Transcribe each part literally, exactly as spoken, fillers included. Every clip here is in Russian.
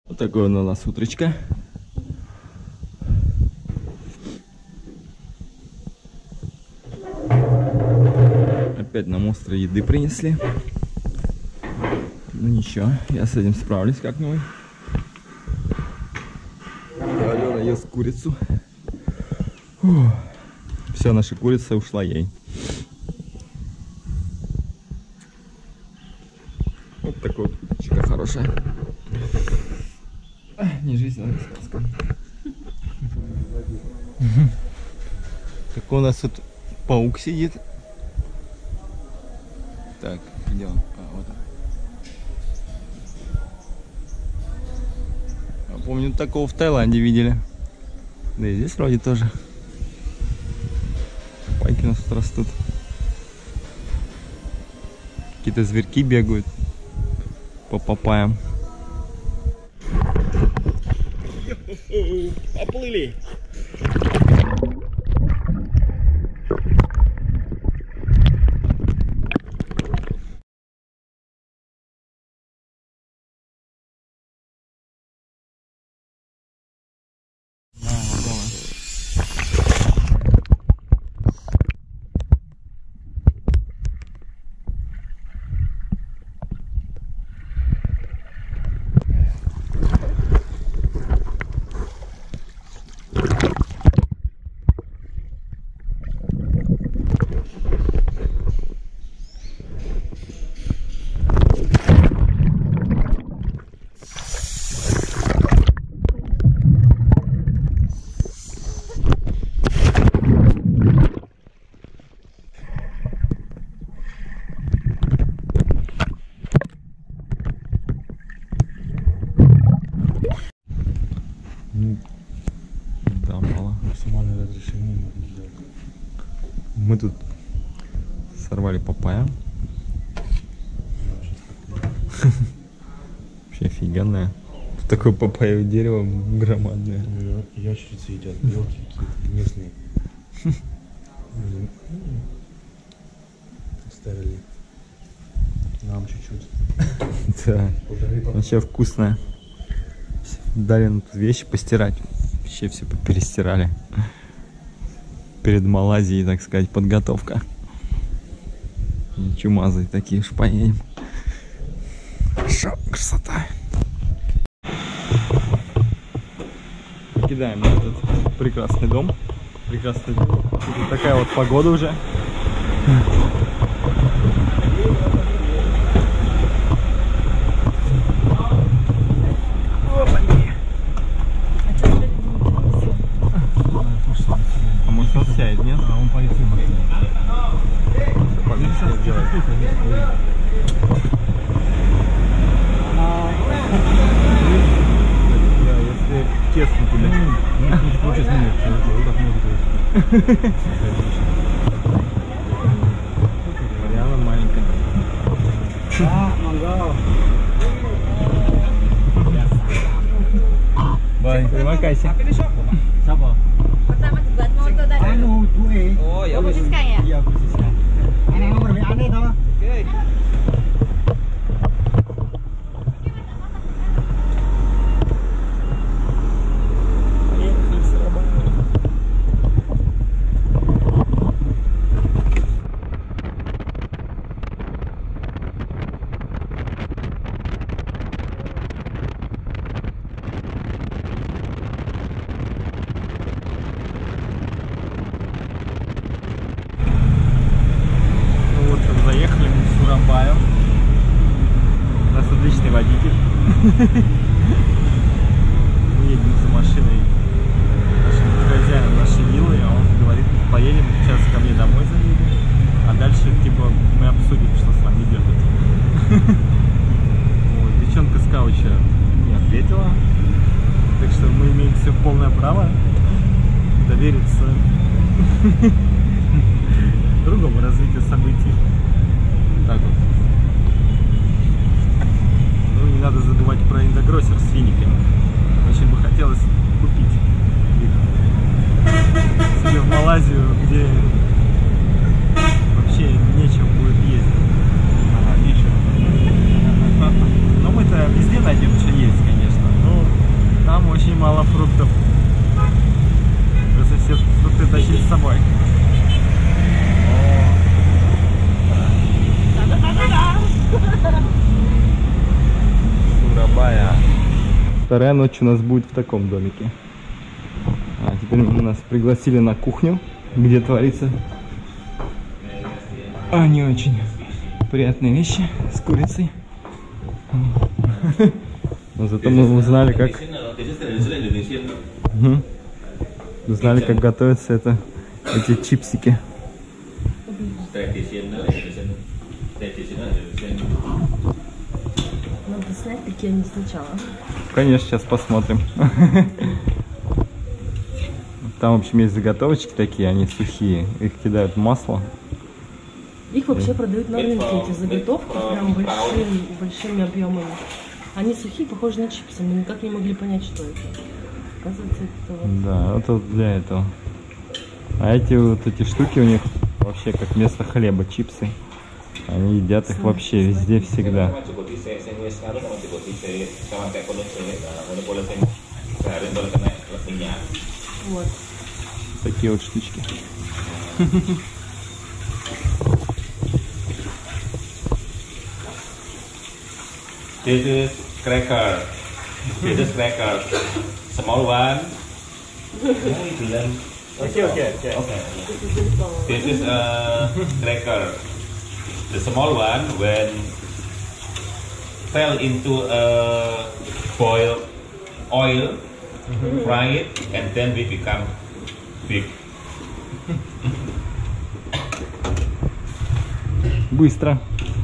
Вот такое у нас утречко. Опять нам острой еды принесли. Ну ничего, я с этим справлюсь как-нибудь. Алена ест курицу. Фух. Все, наша курица ушла ей. Вот такой вот птичка хорошая. Не жизнь, а сказка. Так у нас тут паук сидит. Так, где он? А, вот он. Я помню, такого в Таиланде видели. Да и здесь вроде тоже. Пайки у нас тут растут. Какие-то зверьки бегают по папайям. Поплыли! Да, мало. Максимальное разрешение можно сделать. Мы тут сорвали папайя. Вообще офигенное. Тут такое папайевое дерево громадное. Ящерицы едят, белки какие-то местные. Оставили нам чуть-чуть. Да, вообще вкусное. Дали нам тут вещи постирать. Вообще все перестирали. Перед Малайзией, так сказать, подготовка. Чумазые такие уж поедем. Хорошо, красота. Покидаем этот прекрасный дом. Прекрасный дом. Тут такая вот погода уже. А может он сядет, нет? А он поедет в машину. Сейчас делает. Если тесно тебе. Нет, не получится, нет. Вот так можно. Реально маленькая. А, мангал. Bye, terima kasih. Siapa? Pertama dibuat moto tadi. Anu, gue. Oh, ya aku Siska ya? Iya, aku Siska. Ini nomor W A-nya tau? Oke. Заехали мы в Сурабаю. У нас отличный водитель. Мы едем за машиной нашим хозяином нашей виллы, а он говорит, поедем сейчас ко мне домой заедем, а дальше типа мы обсудим, что с вами делать. Вот, девчонка с кауча не ответила, так что мы имеем все полное право довериться другому развитию событий. Так вот. Ну, не надо забывать про индогроссер с финиками. Очень бы хотелось купить их себе в Малайзию, где вообще нечем будет ездить. Ага, нечего. Но мы-то везде найдем, что есть, конечно. Но немало фруктов. Если все фрукты тащить с собой. Сурабая. Вторая ночь у нас будет в таком домике. А теперь нас пригласили на кухню, где творится а, не очень приятные вещи с курицей. Но зато мы узнали, как угу. узнали, как готовятся это эти чипсики. Надо снять, какие они сначала. Конечно, сейчас посмотрим. Там, в общем, есть заготовочки такие, они сухие. Их кидают в масло. Их вообще продают на рынке, эти заготовки, прям большим, большими объемами. Они сухие, похожи на чипсы, мы никак не могли понять, что это. Оказывается, это вот... Да, это для этого. А эти вот эти штуки у них вообще как вместо хлеба, чипсы. Они едят их вообще везде, всегда. Вот. Такие вот штучки. This is cracker. This is cracker. Small one. Okay, okay, okay. Okay. This is a cracker. The small one when fell into a boiled oil, mm-hmm. fry it, and then we become big. Быстро.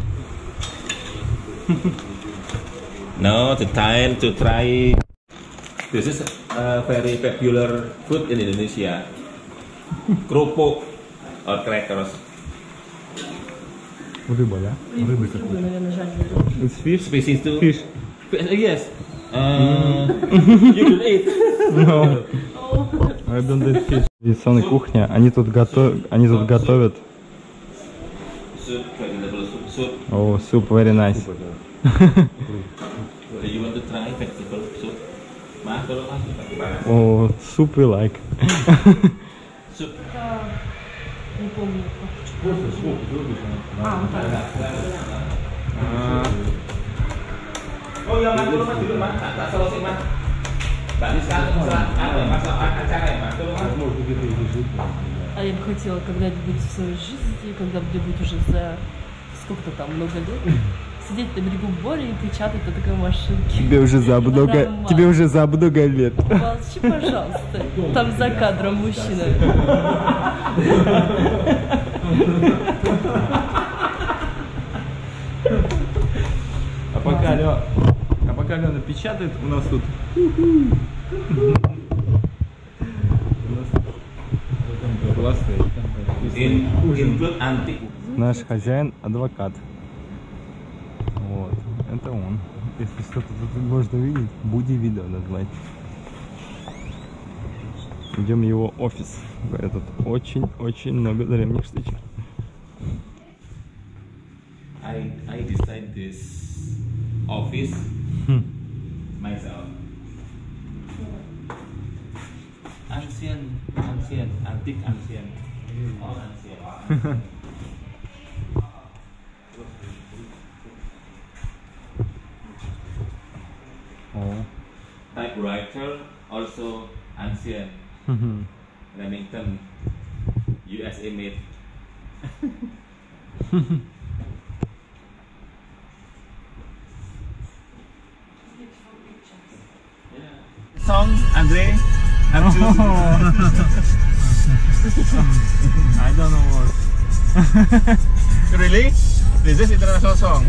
Now the time to try. This is a very popular food in Indonesia. Kerupuk or crackers. Рыба, да? Рыбы какой-то. Наверное, жареные. It's fish? Species too. Fish. Yes. Uh, you will eat. No. I don't eat fish. Традиционная кухня. Они тут готовят. Они тут готовят. Soup, vegetable soup. Oh, soup very nice. Do you want to try vegetable soup? Ma, tolong mas. Oh, soup we like. Soup. Не помню. А, вот так. Oh iya mas, tolong mas dulu mas, tak solusi mas. Mbak Niska, masak acara ya mas, tolong mas. А я бы хотела когда-нибудь в своей жизни, когда мне будет уже за сколько-то там много лет, сидеть на берегу моря и печатать на такой машинке. Тебе уже за много, тебе уже за много лет. Молчи, пожалуйста. Там за кадром мужчина. А пока Алена, а пока Алена печатает, у нас тут наш хозяин адвокат. Вот, это он. Если что-то тут можно увидеть, Буди видео назвать. Идем в его офис. Говорят, тут очень-очень много древних штучек. I I designed this office Hmm. myself. Ancient, ancient, antique, ancient. All ancient. Oh. Typewriter also ancient. Remington, U S A made. Song, Andre. I don't know what. Really? This is international song.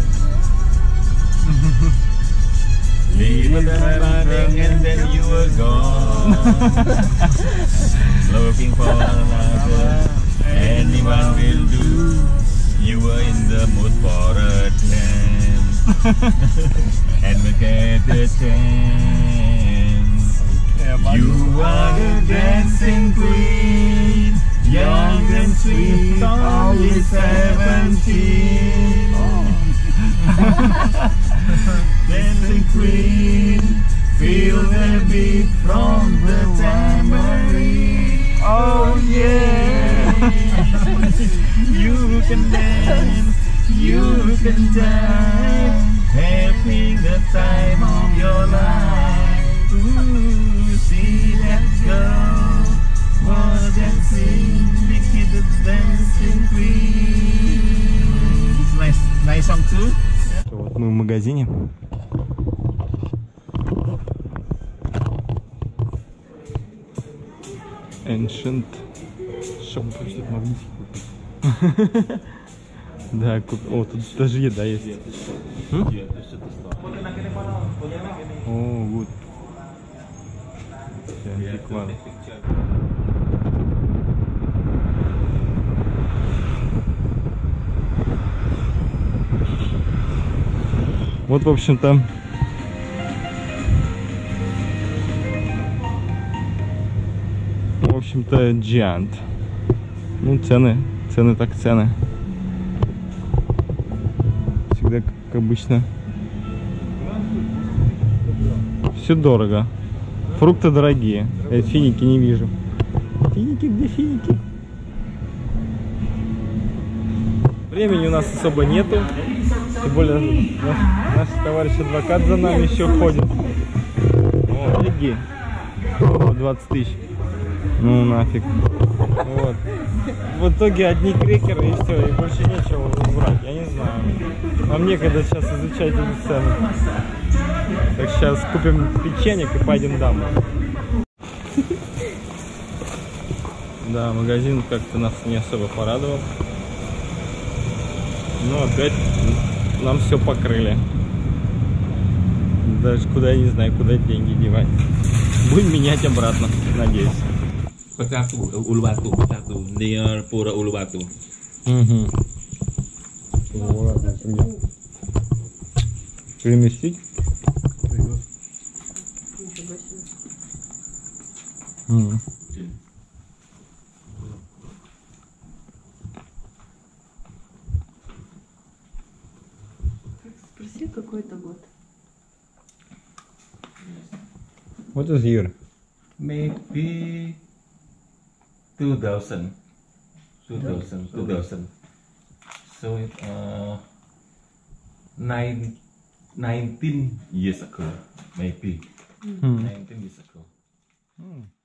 We were running and then you were gone. Looking for another, anyone will do. You were in the mood for a dance, and we get the chance. You are the dancing queen, young and sweet, only seventeen. Dancing queen, feel the beat. beat from the tambourine. Oh yeah. You can dance, you can dance, having the time of your life. Ooh, see that girl was dancing, making the dancing queen. Nice, nice song too. Вот мы в магазине. Ancient Shop. Хочет магнитик купить. Да, куп... О, тут даже еда есть. М? О, вот. Антиквар. Вот, в общем-то, в общем-то, Giant. Ну, цены, цены так цены. Всегда, как обычно, все дорого. Фрукты дорогие. Я финики не вижу. Финики, где финики? Времени у нас особо нету. Тем более наш, наш товарищ адвокат за нами еще ходит. О, леги. двадцать тысяч. Ну нафиг. Вот. В итоге одни крекеры и все, и больше нечего брать. Я не знаю. Нам некогда сейчас изучать эти цены. Так сейчас купим печенек и пойдем домой. Да, магазин как-то нас не особо порадовал. Но опять нам все покрыли. Даже куда, я не знаю, куда деньги девать. Будем менять обратно, надеюсь. Pekatu, Uluwatu, Pekatu, near Pura Uluwatu. Угу. Переместить? Угу. Спроси, какой это год. What is year? Maybe two thousand. two thousand, two thousand. So it uh nine, nineteen years ago, maybe. Hmm. nineteen years ago. Hmm.